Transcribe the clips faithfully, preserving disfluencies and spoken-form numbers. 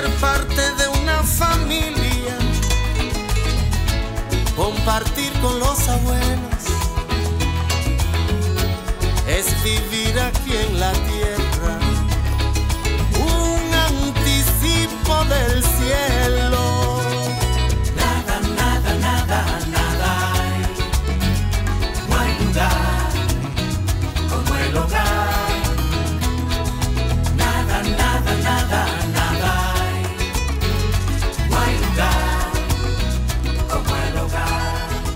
parte de una familia, compartir con los abuelos, es vivir aquí en la tierra, un anticipo del cielo. Nada, nada, nada, nada hay, no hay lugar como el hogar. Nada, nada, nada, nada hay, no hay lugar como el hogar.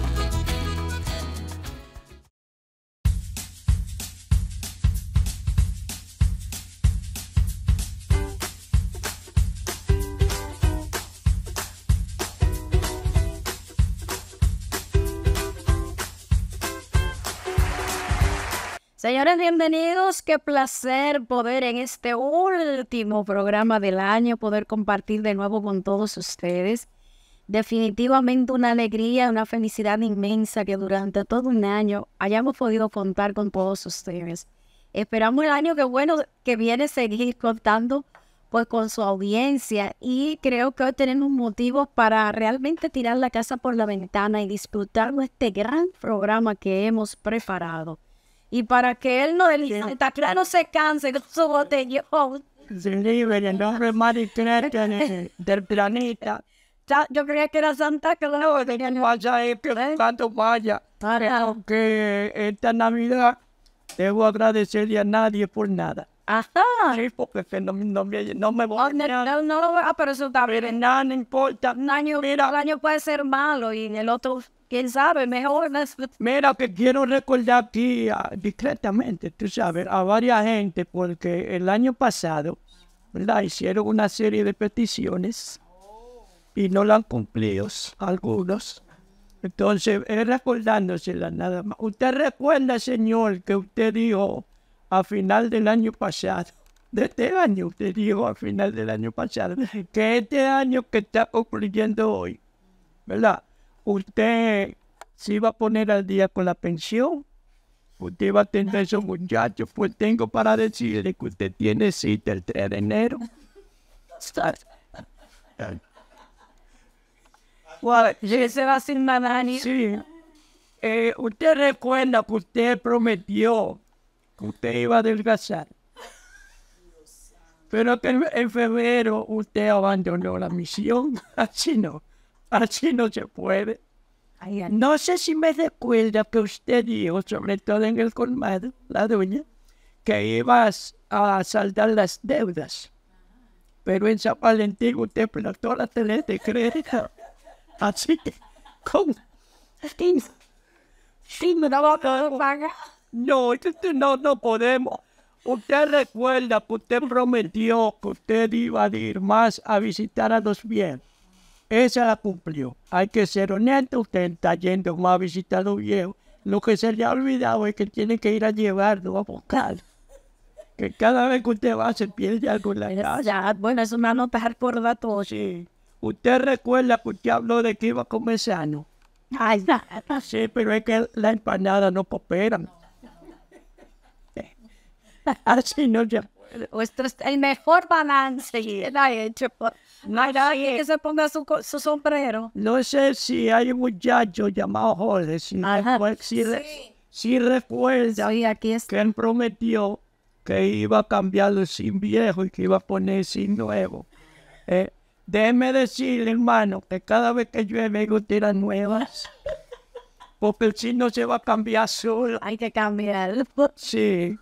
Señores, bienvenidos. Qué placer poder en este último programa del año poder compartir de nuevo con todos ustedes. Definitivamente una alegría, una felicidad inmensa que durante todo un año hayamos podido contar con todos ustedes. Esperamos el año que bueno que viene seguir contando pues con su audiencia, y creo que hoy tenemos motivos para realmente tirar la casa por la ventana y disfrutar de este gran programa que hemos preparado. Y para que él no, el Santa Clara no se canse con su botellón. Se libre el nombre más discreto del planeta. Ya, yo creía que era Santa Clara. No, de que vaya es que tanto vaya. Aunque esta Navidad debo agradecerle a nadie por nada. Ajá. Sí, porque no, no, me- no me voy Oh, a no, negar. no, no, ah, pero eso está Pero bien. nada, no importa. Un año, Mira. un año puede ser malo y en el otro, quién sabe, mejor. ¿No? Mira que quiero recordar aquí ah, discretamente, tú sabes, a varias gente, porque el año pasado, ¿verdad? Hicieron una serie de peticiones y no la han cumplido algunos. Entonces, es recordándosela nada más. Usted recuerda, señor, que usted dijo a final del año pasado, de este año, usted dijo a final del año pasado, que este año que está concluyendo hoy, ¿verdad? Usted se iba a poner al día con la pensión, usted iba a atender a esos muchachos. Pues tengo para decirle que usted tiene cita el tres de enero. Bueno, Se va sin manani. sí, eh, usted recuerda que usted prometió que usted iba a adelgazar, pero que en, en febrero usted abandonó la misión. Así no, así no se puede. Ay, ay. No sé si me recuerda que usted dijo, sobre todo en el colmado, la doña, que ibas a saldar las deudas. Pero en San Valentín usted plantó la tele de crédito. Así que, ¿cómo? Sí, sí, me daba todo. No, esto no, no podemos. Usted recuerda que usted prometió que usted iba a ir más a visitar a los viejos. Esa la cumplió. Hay que ser honesto, usted está yendo más a visitar a los viejos. Lo que se le ha olvidado es que tiene que ir a llevarlo a buscar. Que cada vez que usted va se pierde algo en la casa. Ya, bueno, eso me anota recordar todo. Sí. Usted recuerda que usted habló de que iba a comer sano. Ay, ya. Sí, pero es que la empanada no cooperan. Así no se puede. Nuestro es el mejor balance que él ha hecho. Por... Nadie que se ponga su, co- su sombrero. No sé si hay un muchacho llamado Jorge, si, Ajá. recuer- si, re- si recuerda Sí, aquí está. que él prometió que iba a cambiar el sim viejo y que iba a poner sim nuevo. Eh, déjeme decirle, hermano, que cada vez que llueve hay goteras nuevas, porque el sim no se va a cambiar solo. Hay que cambiar. Sí.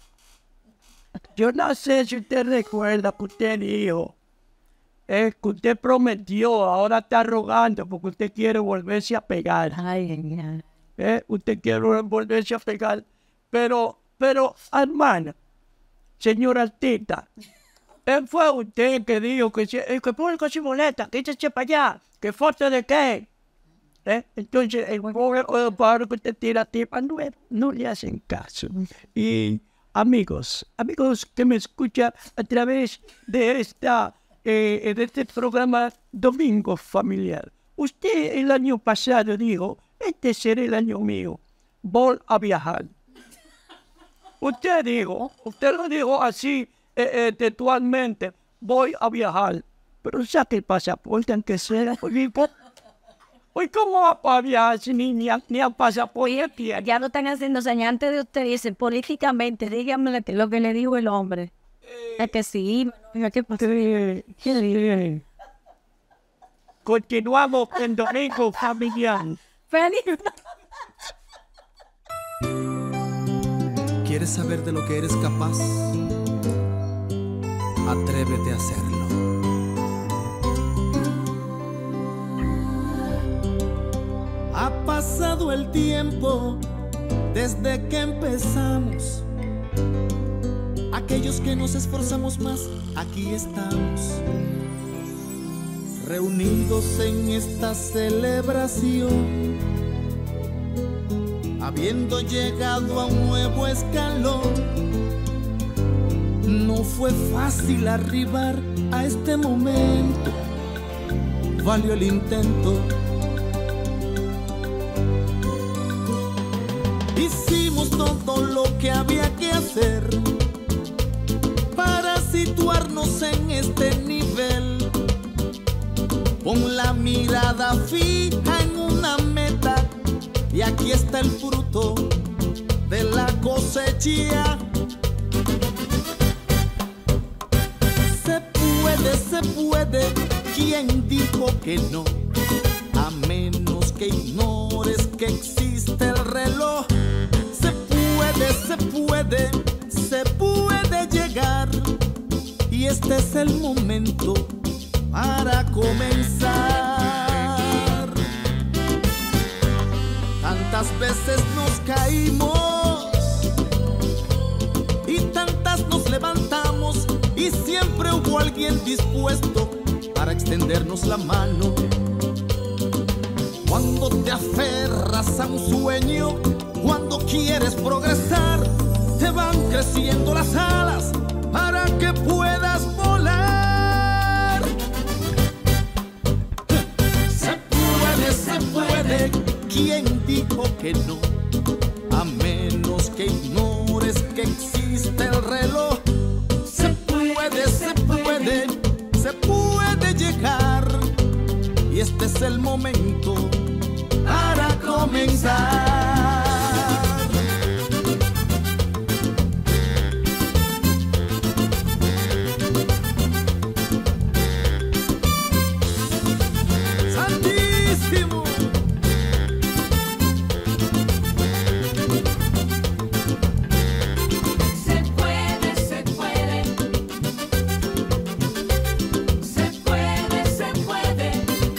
Yo no sé si usted recuerda que usted dijo, eh, que usted prometió, ahora está rogando porque usted quiere volverse a pegar. Ay, ay, ay. Eh, usted quiere volverse a pegar. Pero, pero, hermana, señora Tita, él fue usted que dijo que, si- eh, que público se molesta, que échese para allá, que foto de qué. ¿Eh? Entonces, el pobre eh, padre que usted tira tipa nueva, no le hacen caso. Y amigos, amigos que me escuchan a través de esta eh, de este programa Domingo Familiar. Usted el año pasado dijo, este será el año mío, voy a viajar. Usted dijo, usted lo dijo así eh, eh, textualmente, voy a viajar. Pero saque el pasaporte aunque sea, porque hoy cómo va para viajar si ni, ni, a- ni al pasaporte tiene. Ya lo están haciendo señas. Antes de usted dice, políticamente, dígame lo que le dijo el hombre. Es que sí, oiga, ¿qué pasó? Eh, eh, Continuamos en Domingo Familiar. Feliz. ¿Quieres saber de lo que eres capaz? Atrévete a hacerlo. Ha pasado el tiempo desde que empezamos. Aquellos que nos esforzamos más, aquí estamos, reunidos en esta celebración, habiendo llegado a un nuevo escalón. No fue fácil arribar a este momento, valió el intento. Hicimos todo lo que había que hacer para situarnos en este nivel, con la mirada fija en una meta, y aquí está el fruto de la cosecha. Se puede, se puede, ¿quién dijo que no? A menos que ignores que existe el reloj. Se puede, se puede, se puede llegar, y este es el momento para comenzar. Tantas veces nos caímos y tantas nos levantamos, y siempre hubo alguien dispuesto para extendernos la mano. Cuando te aferras a un sueño, cuando quieres progresar, te van creciendo las alas para que puedas volar. Se puede, se puede, ¿quién dijo que no? A menos que ignores que existe el reloj. Se puede, se puede, se puede llegar, y este es el momento para comenzar. Santísimo. Se puede, se puede. Se puede, se puede.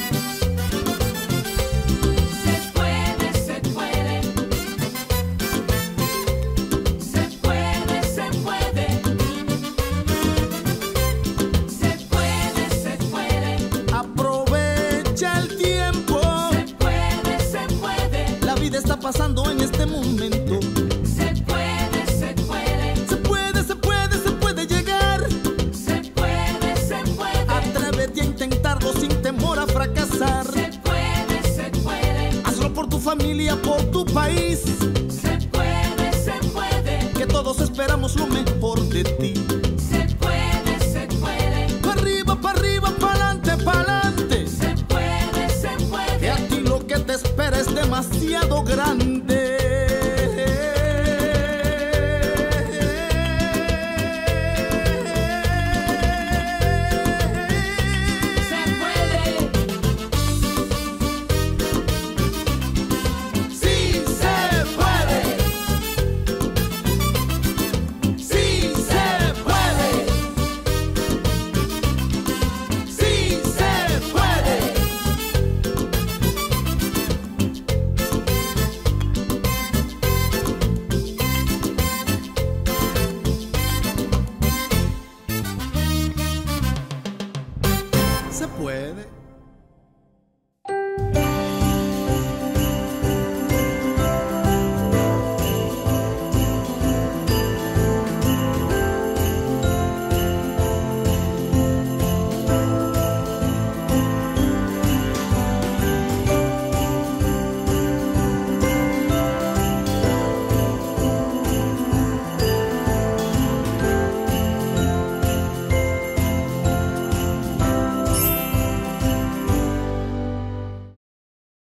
Se puede, se puede. Se puede, se puede. Se puede, se puede. Aprovecha el tiempo. Se puede, se puede. La vida está pasando en este momento. Se puede, se puede. Se puede, se puede, se puede llegar. Se puede, se puede. Atrévete a intentarlo sin temor a fracasar. Se puede, se puede. Hazlo por tu familia, por tu país, Se puede, se puede. que todos esperamos lo mejor de ti. Se puede, se puede. Pa' arriba, pa' arriba, pa'lante, pa'lante, Se puede, se que puede. a ti lo que te espera es demasiado grande. Se puede. Sí se puede. Sí se puede. Sí se puede. Se puede.